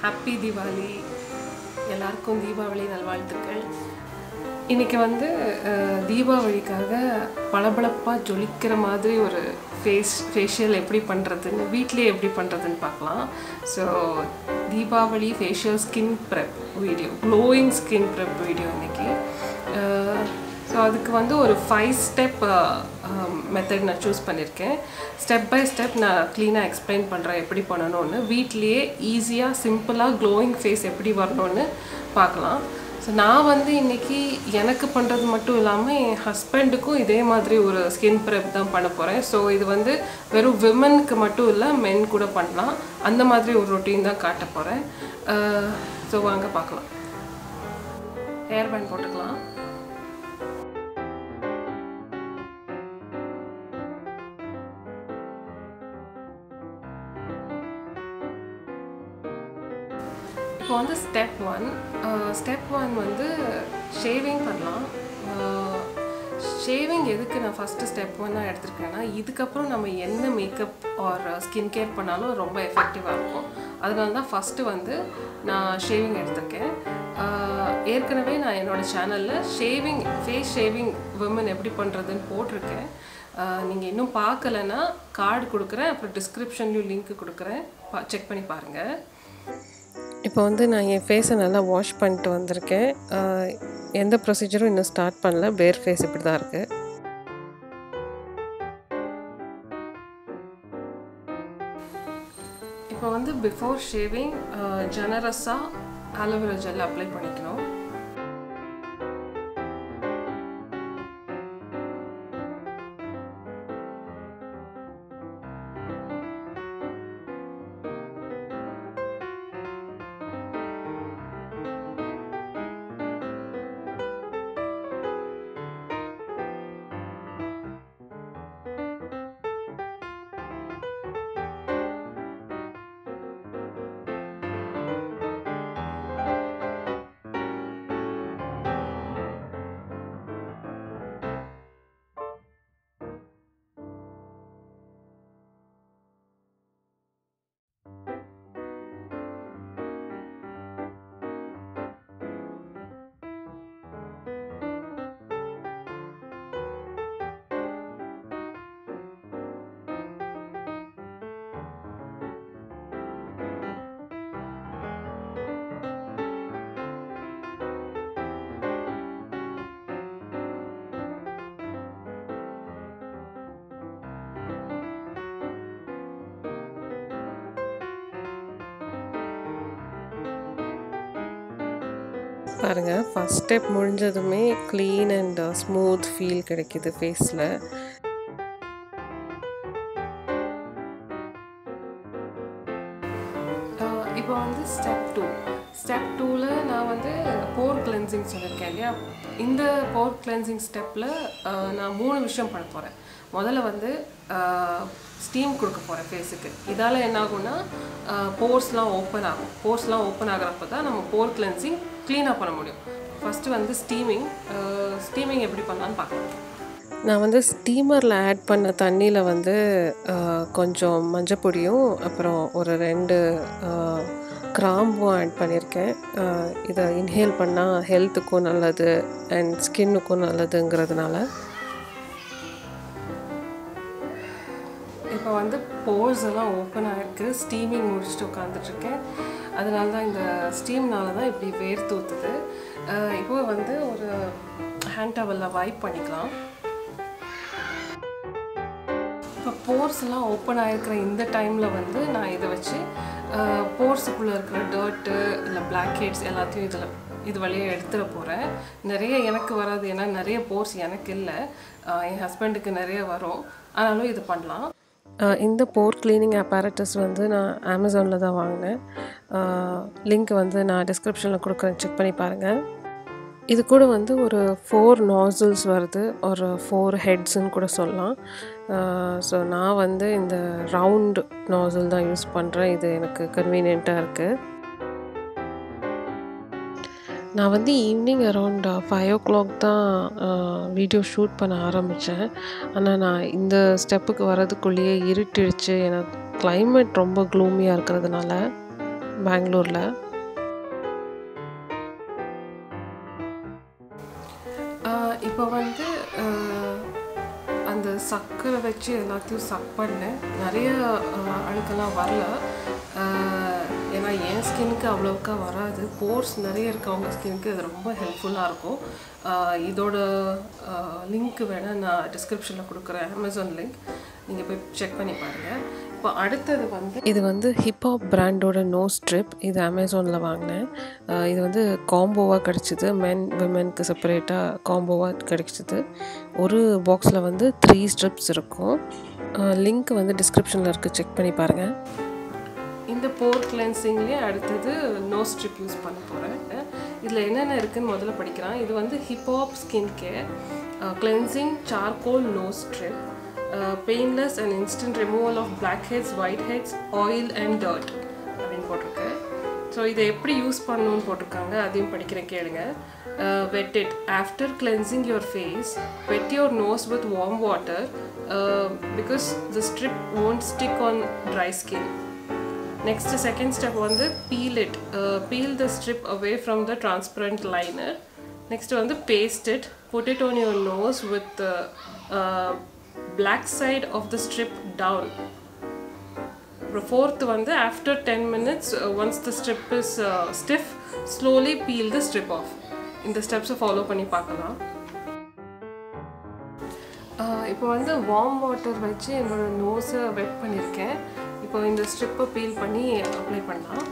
Happy Deepavali. எல்லாருக்கும் தீபாவளி நல்வாழ்த்துக்கள். இன்றைக்கி வந்து தீபாவளிக்காக பளபளப்பாக ஜொலிக்கிற மாதிரி ஒரு ஃபேஷியல் எப்படி பண்ணுறதுன்னு வீட்டிலே எப்படி பண்ணுறதுன்னு பார்க்கலாம். So Deepavali facial skin prep video, glowing skin prep video இன்றைக்கி. ஸோ அதுக்கு வந்து ஒரு 5 ஸ்டெப் மெத்தட் நான் சூஸ் பண்ணியிருக்கேன். ஸ்டெப் பை ஸ்டெப் நான் க்ளீனாக எக்ஸ்பிளைன் பண்ணுறேன் எப்படி பண்ணணும்னு. வீட்லேயே ஈஸியாக சிம்பிளாக க்ளோயிங் ஃபேஸ் எப்படி வரணும்னு பார்க்கலாம். ஸோ நான் வந்து இன்றைக்கி எனக்கு பண்ணுறது மட்டும் இல்லாமல் என் ஹஸ்பண்டுக்கும் இதே மாதிரி ஒரு ஸ்கின் ப்ரெப் தான் பண்ண போகிறேன். ஸோ இது வந்து வெறும் விமனுக்கு மட்டும் இல்லை, மென் கூட பண்ணலாம். அந்த மாதிரி ஒரு ரொட்டீன் தான் காட்ட போகிறேன். ஸோ வாங்க பார்க்கலாம். ஹேர் பேண்ட் போட்டுக்கலாம். இப்போ வந்து ஸ்டெப் ஒன் வந்து ஷேவிங் பண்ணலாம். ஷேவிங் எதுக்கு நான் ஃபஸ்ட்டு ஸ்டெப் 1 எடுத்திருக்கேன்னா, இதுக்கப்புறம் நம்ம என்ன மேக்கப் ஆர் ஸ்கின் கேர் பண்ணாலும் ரொம்ப எஃபெக்டிவாக இருக்கும். அதனால தான் ஃபஸ்ட்டு வந்து நான் ஷேவிங் எடுத்திருக்கேன். ஏற்கனவே நான் என்னோடய சேனலில் ஃபேஸ் ஷேவிங் விமன் எப்படி பண்ணுறதுன்னு போட்டிருக்கேன். நீங்கள் இன்னும் பார்க்கலன்னா கார்டு கொடுக்குறேன், அப்புறம் டிஸ்கிரிப்ஷன்லேயும் லிங்க் கொடுக்குறேன், செக் பண்ணி பாருங்கள். இப்போ வந்து நான் என் ஃபேஸை நல்லா வாஷ் பண்ணிட்டு வந்திருக்கேன். எந்த ப்ரொசீஜரும் இன்னும் ஸ்டார்ட் பண்ணல. பேர் ஃபேஸ் இப்படி தான் இருக்குது. இப்போ வந்து பிஃபோர் ஷேவிங் ஜெனரஸாக ஆலோவேரா ஜெல் அப்ளை பண்ணிக்கணும். பாருங்கள், ஃபஸ்ட் ஸ்டெப் முடிஞ்சதுமே க்ளீன் அண்ட் ஸ்மூத் ஃபீல் கிடைக்கிது ஃபேஸில். இப்போ வந்து ஸ்டெப் 2ல் நான் வந்து போர் கிளென்சிங் சொல்லியிருக்கேன் இல்லையா. இந்த போர் கிளென்சிங் ஸ்டெப்பில் நான் 3 விஷயம் பண்ண போகிறேன். முதல்ல வந்து ஸ்டீம் கொடுக்க போகிறேன் ஃபேஸுக்கு. இதால் என்ன ஆகும்னா போர்ஸ்லாம் ஓப்பன் ஆகும். போர்ஸ்லாம் ஓப்பன் ஆகிறப்ப தான் நம்ம போர் கிளென்சிங் க்ளீனாக பண்ண முடியும். ஃபஸ்ட்டு வந்து ஸ்டீமிங் எப்படி பண்ணலான்னு பார்க்கலாம். நான் வந்து ஸ்டீமரில் ஆட் பண்ண தண்ணியில் வந்து கொஞ்சம் மஞ்சப்பொடியும் அப்புறம் ஒரு 2 கிராம்பும் ஆட் பண்ணியிருக்கேன். இதை இன்ஹேல் பண்ணால் ஹெல்த்துக்கும் நல்லது அண்ட் ஸ்கின்னுக்கும் நல்லதுங்கிறதுனால. இப்போ வந்து போர்ஸ் எல்லாம் ஓப்பன் ஆகிருக்கு. ஸ்டீமிங் முடிச்சுட்டு உட்காந்துட்ருக்கேன். அதனால தான் இந்த ஸ்டீம்னால தான் இப்படி வேர்த்து ஊற்றுது. இப்போ வந்து ஒரு ஹேண்ட் டவலில் வைப் பண்ணிக்கலாம். இப்போ போர்ஸ் எல்லாம் ஓப்பன் ஆகிருக்கிற இந்த டைமில் வந்து நான் இதை வச்சு போர்ஸுக்குள்ளே இருக்கிற டர்ட்டு இல்லை பிளாக் ஹெட்ஸ் எல்லாத்தையும் இது வழியாக எடுத்துட போகிறேன். நிறைய எனக்கு வராது, ஏன்னா நிறைய போர்ஸ் எனக்கு இல்லை, என் ஹஸ்பண்டுக்கு நிறைய வரும். ஆனாலும் இது பண்ணலாம். இந்த போர் கிளீனிங் அப்பேரட்டஸ் வந்து நான் அமேசானில் தான் வாங்கினேன். லிங்க் வந்து நான் டிஸ்கிரிப்ஷனில் கொடுக்குறேன், செக் பண்ணி பாருங்கள். இது கூட வந்து ஒரு 4 நாசில்ஸ் வருது, ஒரு 4 ஹெட்ஸுன்னு கூட சொல்லலாம். ஸோ நான் வந்து இந்த ரவுண்ட் நாசில் தான் யூஸ் பண்ணுறேன். இது எனக்கு கன்வீனியண்ட்டாக இருக்குது. நான் வந்து ஈவினிங் அரௌண்ட் 5 o'clock தான் வீடியோ ஷூட் பண்ண ஆரம்பித்தேன். ஆனால் நான் இந்த ஸ்டெப்புக்கு வரதுக்குள்ளேயே இருட்டிடுச்சு. எனக்கு கிளைமேட் ரொம்ப க்ளூமியாக இருக்கிறதுனால பெங்களூரில். இப்போ வந்து அந்த சக்கரை வச்சு எல்லாத்தையும் சக் பண்ணேன். நிறைய அழுக்கெல்லாம் வரல. ஏன்னா என் ஸ்கின்னுக்கு அவ்வளோக்கா வராது. போர்ஸ் நிறைய இருக்கவங்க ஸ்கின்னுக்கு இது ரொம்ப ஹெல்ப்ஃபுல்லாக இருக்கும். இதோட லிங்க் வேணால் நான் டிஸ்கிரிப்ஷனில் கொடுக்குறேன், அமேசான் லிங்க். நீங்கள் போய் செக் பண்ணி பாருங்கள். இப்போ அடுத்தது வந்து இது வந்து ஹிப்ஹாப் பிராண்டோட நோஸ் ஸ்ட்ரிப். இது அமேசானில் வாங்கினேன். இது வந்து காம்போவாக கிடச்சிது. மென் விமென்க்கு செப்பரேட்டாக காம்போவாக கிடச்சிது. ஒரு பாக்ஸில் வந்து 3 ஸ்ட்ரிப்ஸ் இருக்கும். லிங்க் வந்து டிஸ்கிரிப்ஷனில் இருக்குது, செக் பண்ணி பாருங்கள். இந்த போர் கிளென்சிங்லேயே அடுத்தது நோஸ் ஸ்ட்ரிப் யூஸ் பண்ண போகிறேன். இதில் என்னென்ன இருக்குதுன்னு முதல்ல படிக்கலாம். இது வந்து hip hop skin care cleansing charcoal nose strip, painless and instant removal of blackheads, whiteheads, oil and dirt அப்படின்னு போட்டிருக்கு. ஸோ இதை எப்படி யூஸ் பண்ணணும்னு போட்டிருக்காங்க, அதையும் படிக்கிறேன், கேளுங்க. Wet it. After cleansing your face, wet your nose with warm water because the strip won't stick on dry skin. Next, second step வந்து peel it. Peel the strip away from the transparent liner. Next வந்து paste it. Put it on your nose with the black side of the strip down. Fourth வந்து after 10 minutes, once the strip is stiff, slowly peel the strip off. இந்த ஸ்டெப்ஸை follow பண்ணி பார்க்கலாம். இப்போ வந்து warm water வச்சு என்னோடய நோஸை வெட் பண்ணியிருக்கேன். இப்போ இந்த ஸ்ட்ரிப்பை பீல் பண்ணி அப்ளை பண்ணலாம்.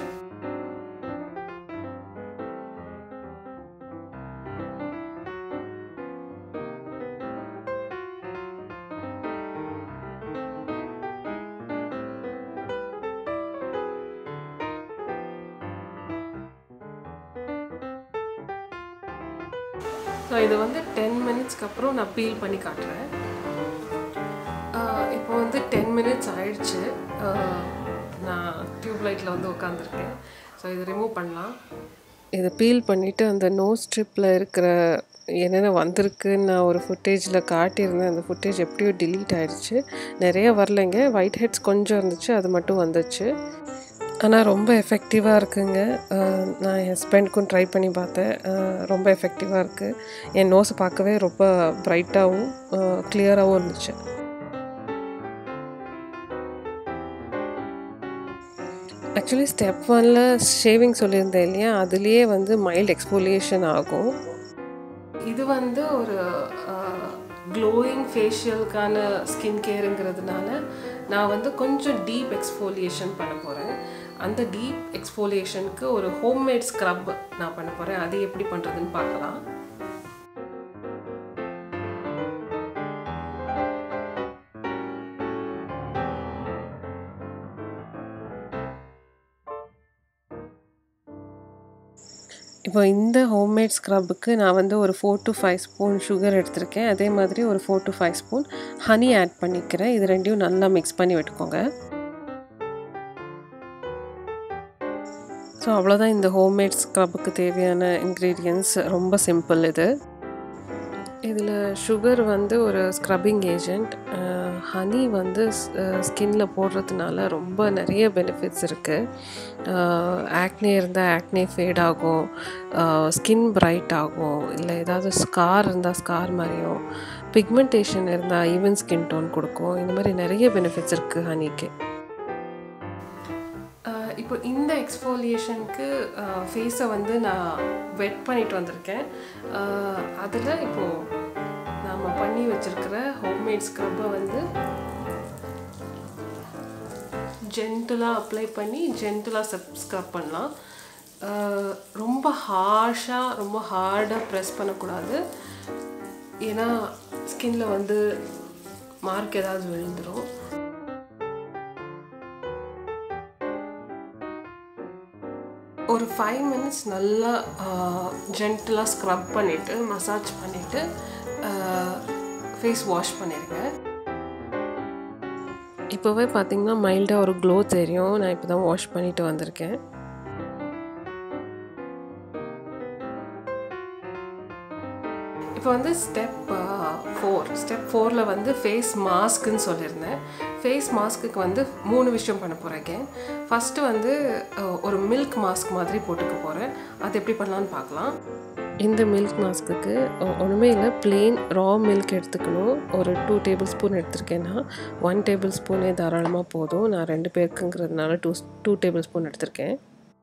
ஸோ இது வந்து 10 மினிட்ஸ்க்கு அப்புறம் நான் பீல் பண்ணி காட்டுறேன். இப்போ வந்து 10 மினிட்ஸ் ஆயிடுச்சு. நான் டியூப் லைட்டில் வந்து உட்காந்துருக்கேன். ஸோ இதை ரிமூவ் பண்ணலாம். இதை பீல் பண்ணிவிட்டு அந்த நோஸ் ஸ்ட்ரிப்பில் இருக்கிற என்னென்ன வந்திருக்குன்னு நான் ஒரு ஃபுட்டேஜில் காட்டியிருந்தேன். அந்த ஃபுட்டேஜ் எப்படியோ டிலீட் ஆகிடுச்சு. நிறைய வரலைங்க. ஒயிட் ஹெட்ஸ் கொஞ்சம் இருந்துச்சு, அது மட்டும் வந்துச்சு. ஆனால் ரொம்ப எஃபெக்டிவாக இருக்குங்க. நான் என் ஹஸ்பண்டுக்கும் ட்ரை பண்ணி பார்த்தேன். ரொம்ப எஃபெக்டிவாக இருக்குது. என் நோஸை பார்க்கவே ரொம்ப ப்ரைட்டாகவும் கிளியராகவும் இருந்துச்சு. ஆக்சுவலி ஸ்டெப் 1ல் ஷேவிங் சொல்லியிருந்தேன் இல்லையா, அதுலேயே வந்து மைல்டு எக்ஸ்ஃபோலியேஷன் ஆகும். இது வந்து ஒரு க்ளோயிங் ஃபேஷியலுக்கான ஸ்கின் கேருங்கிறதுனால நான் வந்து கொஞ்சம் டீப் எக்ஸ்ஃபோலியேஷன் பண்ண போகிறேன். அந்த டீப் எக்ஸ்ஃபோலியேஷனுக்கு ஒரு ஹோம்மேட் ஸ்க்ரப் நான் பண்ண போகிறேன். அது எப்படி பண்ணுறதுன்னு பார்க்கலாம். இப்போ இந்த ஹோம்மேட் ஸ்க்ரப்புக்கு நான் வந்து ஒரு 4 to 5 ஸ்பூன் சுகர் எடுத்திருக்கேன். அதே மாதிரி ஒரு 4 to 5 ஸ்பூன் ஹனி ஆட் பண்ணிக்கிறேன். இது ரெண்டையும் நல்லா மிக்ஸ் பண்ணி விட்டுக்கோங்க. ஸோ அவ்வளோதான் இந்த ஹோம்மேட் ஸ்க்ரப்புக்கு தேவையான இன்க்ரீடியன்ட்ஸ். ரொம்ப சிம்பிள் இது. இதில் சுகர் வந்து ஒரு ஸ்க்ரப்பிங் ஏஜெண்ட், ஹனி வந்து ஸ்கின்ல போடுறதுனால ரொம்ப நிறைய பெனிஃபிட்ஸ் இருக்குது. ஆக்னே இருந்தால் ஆக்னே ஃபேட் ஆகும், ஸ்கின் பிரைட் ஆகும், இல்லை ஏதாவது ஸ்கார் இருந்தால் ஸ்கார் மாதிரியும், பிக்மெண்டேஷன் இருந்தால் ஈவன் ஸ்கின் டோன் கொடுக்கும். இந்த மாதிரி நிறைய பெனிஃபிட்ஸ் இருக்குது ஹனிக்கு. இப்போ இந்த எக்ஸ்ஃபோலியேஷனுக்கு ஃபேஸை வந்து நான் வெட் பண்ணிட்டு வந்திருக்கேன். அதில் இப்போது நாம் பண்ணி வச்சுருக்கிற ஹோம்மேட் ஸ்க்ரப்பை வந்து ஜென்டிலாக அப்ளை பண்ணி ஜென்டிலாக ஸ்க்ரப் பண்ணலாம். ரொம்ப ஹார்ஷாக ரொம்ப ஹார்டாக ப்ரெஸ் பண்ணக்கூடாது. ஏன்னா ஸ்கின்ல வந்து மார்க் ஏதாவது விழுந்துடும். ஒரு 5 மினிட்ஸ் நல்லா ஜென்டிலாக ஸ்க்ரப் பண்ணிவிட்டு மசாஜ் பண்ணிவிட்டு ஃபேஸ் வாஷ் பண்ணிடுங்க. இப்போவே பார்த்திங்கன்னா மைல்டாக ஒரு க்ளோ தெரியும். நான் இப்போ தான் வாஷ் பண்ணிவிட்டு வந்திருக்கேன். இப்போ வந்து ஸ்டெப் 4ல் வந்து ஃபேஸ் மாஸ்க்குன்னு சொல்லியிருந்தேன். ஃபேஸ் மாஸ்க்குக்கு வந்து 3 விஷயம் பண்ண போகிறேன். ஃபஸ்ட்டு வந்து ஒரு மில்க் மாஸ்க் மாதிரி போட்டுக்க போகிறேன். அது எப்படி பண்ணலான்னு பார்க்கலாம். இந்த மில்க் மாஸ்க்குக்கு ஒன்றுமே இல்லை, ப்ளெயின் ரா மில்க் எடுத்துக்கணும். ஒரு 2 டேபிள் ஸ்பூன் எடுத்திருக்கேன்னா 1 டேபிள் ஸ்பூனே தாராளமாக போதும். நான் 2 பேருக்குங்கிறதுனால 2 டேபிள் ஸ்பூன் எடுத்திருக்கேன்.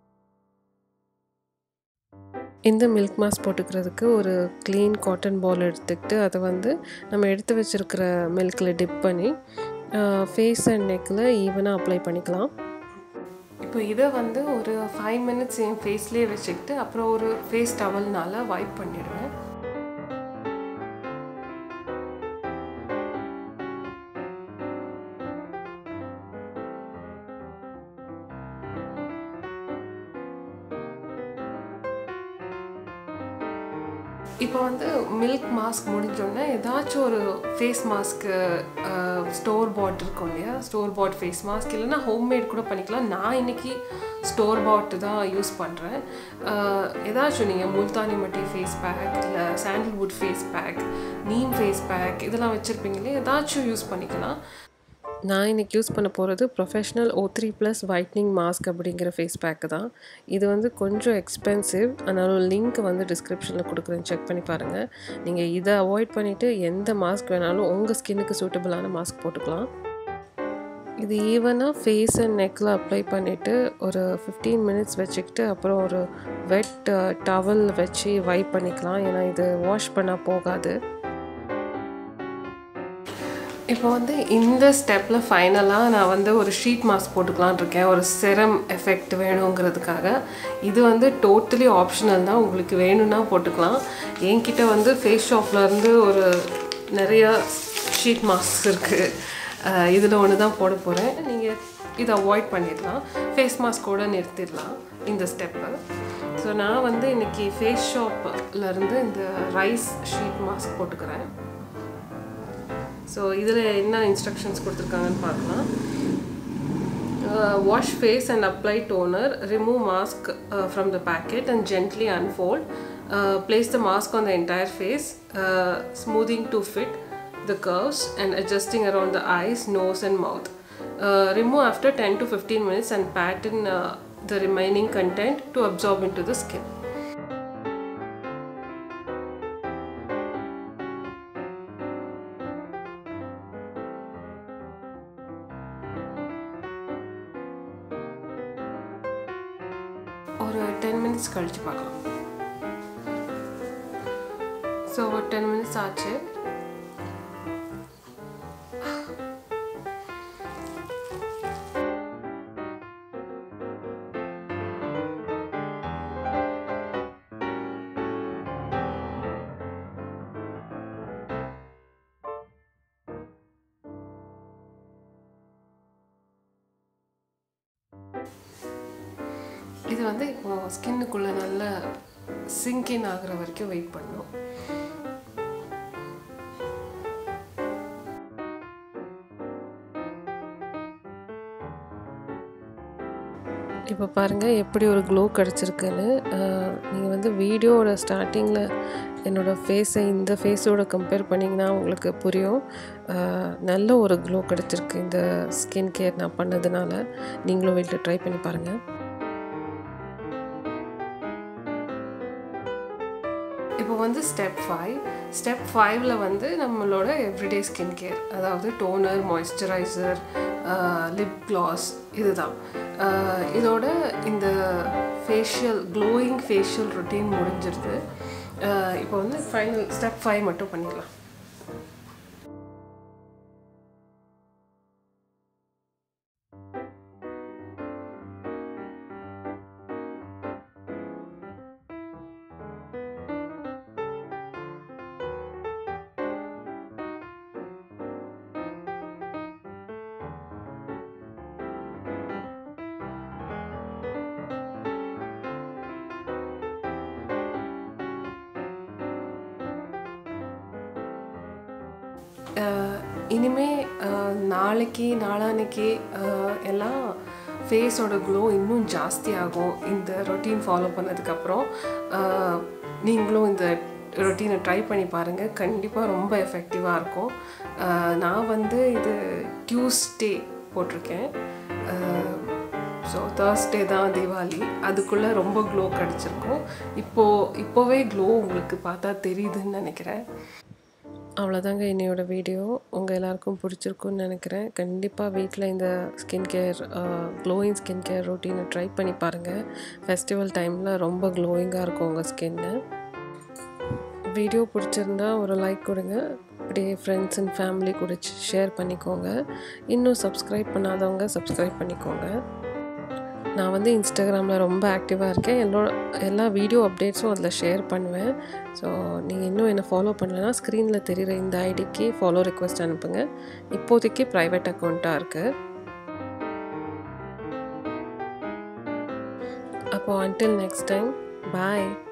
இந்த மில்க் மாஸ்க் போட்டுக்கிறதுக்கு ஒரு க்ளீன் காட்டன் பால் எடுத்துக்கிட்டு அதை வந்து நம்ம எடுத்து வச்சுருக்கிற மில்கில் டிப் பண்ணி ஃபேஸ் அண்ட் நெக்கில் ஈவனாக அப்ளை பண்ணிக்கலாம். இப்போ இதை வந்து ஒரு 5 மினிட்ஸ் என் ஃபேஸ்லேயே வச்சுக்கிட்டு அப்புறம் ஒரு ஃபேஸ் டவல்னால் வைப் பண்ணிடுவேன். இப்போ வந்து மில்க் மாஸ்க் முடிஞ்சோடனே ஏதாச்சும் ஒரு ஃபேஸ் மாஸ்க்கு ஸ்டோர் பாட் இருக்கும் இல்லையா, ஸ்டோர் பாட் ஃபேஸ் மாஸ்க் இல்லைன்னா ஹோம்மேட் கூட பண்ணிக்கலாம். நான் இன்றைக்கி ஸ்டோர் பாட்டு தான் யூஸ் பண்ணுறேன். ஏதாச்சும் நீங்கள் முல்தானி மட்டி ஃபேஸ் பேக் இல்லை sandalwood face pack, neem face pack இதெல்லாம் வச்சுருப்பீங்க இல்லையா, ஏதாச்சும் யூஸ் பண்ணிக்கலாம். நான் இன்றைக்கி யூஸ் பண்ண போகிறது ப்ரொஃபஷ்னல் O3+ ஒயிட்னிங் மாஸ்க் அப்படிங்கிற ஃபேஸ் பேக்கு தான். இது வந்து கொஞ்சம் எக்ஸ்பென்சிவ், அதனால லிங்க் வந்து டிஸ்கிரிப்ஷனில் கொடுக்குறேன், செக் பண்ணி பாருங்கள். நீங்கள் இதை அவாய்ட் பண்ணிவிட்டு எந்த மாஸ்க் வேணாலும் உங்கள் ஸ்கின்னுக்கு சூட்டபிளான மாஸ்க் போட்டுக்கலாம். இது ஈவனாக ஃபேஸ் அண்ட் நெக்கில் அப்ளை பண்ணிவிட்டு ஒரு 15 மினிட்ஸ் வச்சுக்கிட்டு அப்புறம் ஒரு வெட் டவல் வச்சு வைப் பண்ணிக்கலாம். ஏன்னா இது வாஷ் பண்ணால் போகாது. இப்போ வந்து இந்த ஸ்டெப்பில் ஃபைனலாக நான் வந்து ஒரு ஷீட் மாஸ்க் போட்டுக்கலான் இருக்கேன், ஒரு செரம் எஃபெக்ட் வேணுங்கிறதுக்காக. இது வந்து டோட்டலி ஆப்ஷனல் தான், உங்களுக்கு வேணும்னா போட்டுக்கலாம். என்கிட்ட வந்து ஃபேஸ் ஷாப்லேருந்து ஒரு நிறையா ஷீட் மாஸ்க் இருக்குது, இதில் ஒன்று தான் போட போகிறேன். நீங்கள் இதை அவாய்ட் பண்ணிடலாம், ஃபேஸ் மாஸ்கோடு நிறுத்திடலாம் இந்த ஸ்டெப்பை. ஸோ நான் வந்து இன்றைக்கி ஃபேஸ் ஷாப்லேருந்து இந்த ரைஸ் ஷீட் மாஸ்க் போட்டுக்கிறேன். ஸோ இதில் என்ன இன்ஸ்ட்ரக்ஷன்ஸ் கொடுத்துருக்காங்கன்னு பார்க்கலாம். Wash face and apply toner, remove mask from the packet and gently unfold, place the mask on the entire face, smoothing to fit the curves and adjusting around the eyes, nose and mouth. Remove after 10 to 15 minutes and pat in the remaining content to absorb into the skin. ஒரு 10 minutes கழிச்சு பார்க்கலாம். So ஒரு 10 minutes ஆச்சு. இது வந்து இப்போ ஸ்கின்னுக்குள்ளே நல்லா சிங்கின் ஆகிற வரைக்கும் வெயிட் பண்ணணும். இப்போ பாருங்கள் எப்படி ஒரு க்ளோ கிடச்சிருக்குன்னு. நீங்கள் வந்து வீடியோவோட ஸ்டார்டிங்கில் என்னோடய ஃபேஸை இந்த ஃபேஸோடு கம்பேர் பண்ணிங்கன்னா உங்களுக்கு புரியும். நல்ல ஒரு க்ளோ கிடச்சிருக்கு இந்த ஸ்கின் கேர் நான் பண்ணதுனால. நீங்களும் வீட்டில் ட்ரை பண்ணி பாருங்கள். இப்போ வந்து ஸ்டெப் 5ல் வந்து நம்மளோட எவ்ரிடே ஸ்கின் கேர், அதாவது டோனர், மாய்ஸ்சரைசர், லிப் கிளாஸ் இதுதான். இதோட இந்த க்ளோயிங் ஃபேஷியல் ரொட்டீன் முடிஞ்சிருது. இப்போ வந்து ஃபைனல் ஸ்டெப் 5 மட்டும் பண்ணிடலாம். இனிமே நாளைக்கு நாளான்னைக்கு எல்லாம் ஃபேஸோட க்ளோ இன்னும் ஜாஸ்தி ஆகும். இந்த ரொட்டீன் ஃபாலோ பண்ணதுக்கப்புறம் நீங்களும் இந்த ரொட்டீனை ட்ரை பண்ணி பாருங்கள். கண்டிப்பாக ரொம்ப எஃபெக்டிவாக இருக்கும். நான் வந்து இது டியூஸ்டே போட்டிருக்கேன். ஸோ தேர்ஸ்டே தான் தீபாவளி. அதுக்குள்ளே ரொம்ப க்ளோ கிடச்சிருக்கும். இப்போவே க்ளோ உங்களுக்கு பார்த்தா தெரியுதுன்னு நினைக்கிறேன். அவ்வளோதாங்க என்னோட வீடியோ. உங்கள் எல்லாருக்கும் பிடிச்சிருக்குன்னு நினைக்கிறேன். கண்டிப்பாக வீட்டில் இந்த skin care glowing skin care ரொட்டீனை ட்ரை பண்ணி பாருங்கள். ஃபெஸ்டிவல் டைமில் ரொம்ப க்ளோயிங்காக இருக்கும் உங்கள் ஸ்கின்னு. வீடியோ பிடிச்சிருந்தா ஒரு லைக் கொடுங்க. அப்படியே ஃப்ரெண்ட்ஸ் அண்ட் ஃபேமிலி கூட ஷேர் பண்ணிக்கோங்க. இன்னும் சப்ஸ்கிரைப் பண்ணாதவங்க சப்ஸ்கிரைப் பண்ணிக்கோங்க. நான் வந்து இன்ஸ்டாகிராமில் ரொம்ப ஆக்டிவாக இருக்கேன். எல்லா வீடியோ அப்டேட்ஸும் அதில் ஷேர் பண்ணுவேன். ஸோ நீங்கள் இன்னும் என்னை ஃபாலோ பண்ணலைன்னா ஸ்க்ரீனில் தெரிகிற இந்த ஐடிக்கு ஃபாலோ ரிக்வெஸ்ட் அனுப்புங்க. இப்போதைக்கு ப்ரைவேட் அக்கௌண்ட்டாக இருக்குது. அப்போது until next time, bye.